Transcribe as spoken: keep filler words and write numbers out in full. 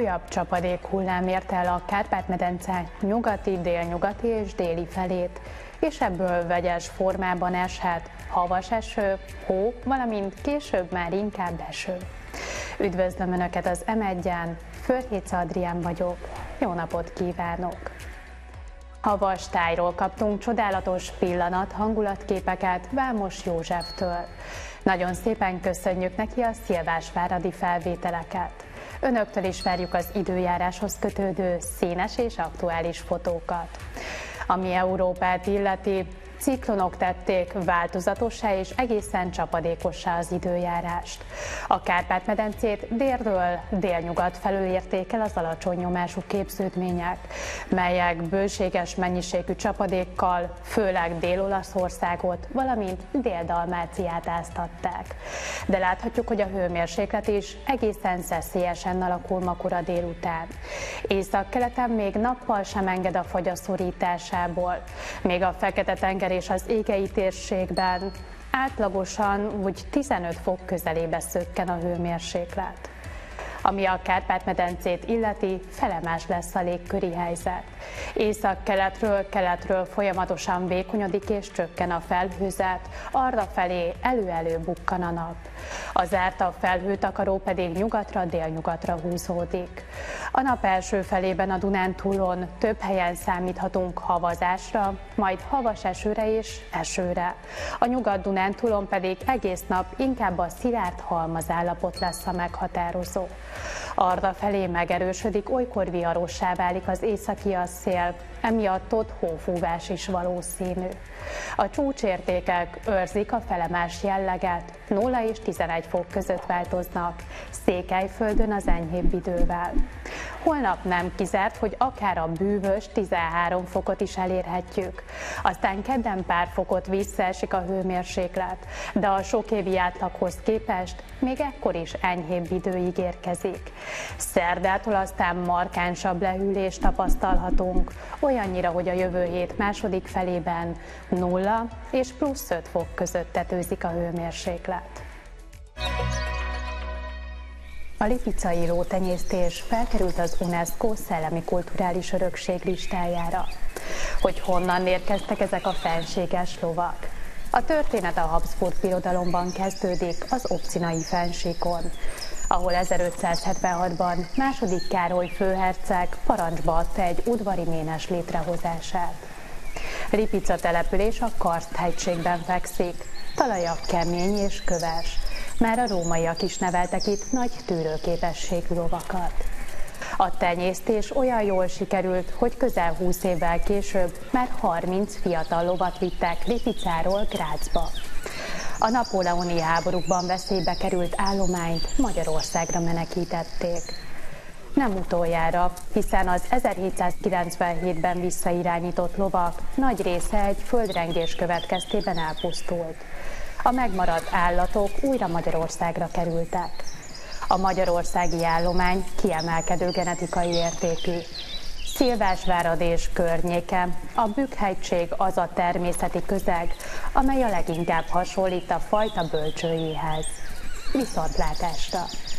újabb csapadék hullám érte el a Kárpát-medence nyugati, délnyugati és déli felét, és ebből vegyes formában eshet havas eső, hó, valamint később már inkább eső. Üdvözlöm Önöket az em egyen, Förhécz Adrián vagyok, jó napot kívánok! Havas tájról kaptunk csodálatos pillanat, hangulatképeket Vámos Józseftől. Nagyon szépen köszönjük neki a szilvásváradi felvételeket. Önöktől is várjuk az időjáráshoz kötődő színes és aktuális fotókat. Ami Európát illeti, ciklonok tették változatossá és egészen csapadékossá az időjárást. A Kárpát-medencét délről délnyugat felől érték el az alacsony nyomású képződmények, melyek bőséges mennyiségű csapadékkal, főleg Dél-Olaszországot, valamint Dél-Dalmáciát áztatták. De láthatjuk, hogy a hőmérséklet is egészen szeszélyesen alakul ma kora délután. Északkeleten még nappal sem enged a fagy a szorításából, még a Fekete-tenger és az égei térségben átlagosan úgy tizenöt fok közelébe szökken a hőmérséklet. Ami a Kárpát-medencét illeti, felemás lesz a légköri helyzet. Északkeletről, keletről folyamatosan vékonyodik és csökken a felhőzet, arrafelé elő-elő bukkan a nap. Az árta felhőtakaró pedig nyugatra, délnyugatra húzódik. A nap első felében a Dunántúlon több helyen számíthatunk havazásra, majd havas esőre és esőre. A Nyugat-Dunántúlon pedig egész nap inkább a szilárd halmazállapot lesz a meghatározó. Arrafelé megerősödik, olykor viharossá válik az északi szél, emiatt ott hófúvás is valószínű. A csúcsértékek őrzik a felemás jelleget, nulla és tizenegy fok között változnak, Székelyföldön az enyhébb idővel. Holnap nem kizárt, hogy akár a bűvös tizenhárom fokot is elérhetjük. Aztán kedden pár fokot visszaesik a hőmérséklet, de a sokévi átlaghoz képest még ekkor is enyhébb idő ígérkezik. Szerdától aztán markánsabb lehűlést tapasztalhatunk, olyannyira, hogy a jövő hét második felében nulla és plusz öt fok között tetőzik a hőmérséklet. A lipicai lótenyésztés felkerült az UNESCO szellemi kulturális örökség listájára. Hogy honnan érkeztek ezek a fenséges lovak? A történet a Habsburg Birodalomban kezdődik, az Obcinai fennsíkon, ahol ezerötszázhetvenhatban második Károly főherceg parancsba adta egy udvari ménes létrehozását. Lipica település a Karsthegységben fekszik, talaja kemény és köves. Már a rómaiak is neveltek itt nagy tűrőképességű lovakat. A tenyésztés olyan jól sikerült, hogy közel húsz évvel később már harminc fiatal lovat vittek Lipicáról Grazba. A napóleoni háborúkban veszélybe került állományt Magyarországra menekítették. Nem utoljára, hiszen az ezerhétszázkilencvenhétben visszairányított lovak nagy része egy földrengés következtében elpusztult. A megmaradt állatok újra Magyarországra kerültek. A magyarországi állomány kiemelkedő genetikai értékű. Szilvásvárad és környéke, a Bükk-hegység az a természeti közeg, amely a leginkább hasonlít a fajta bölcsőjéhez. Viszontlátásra!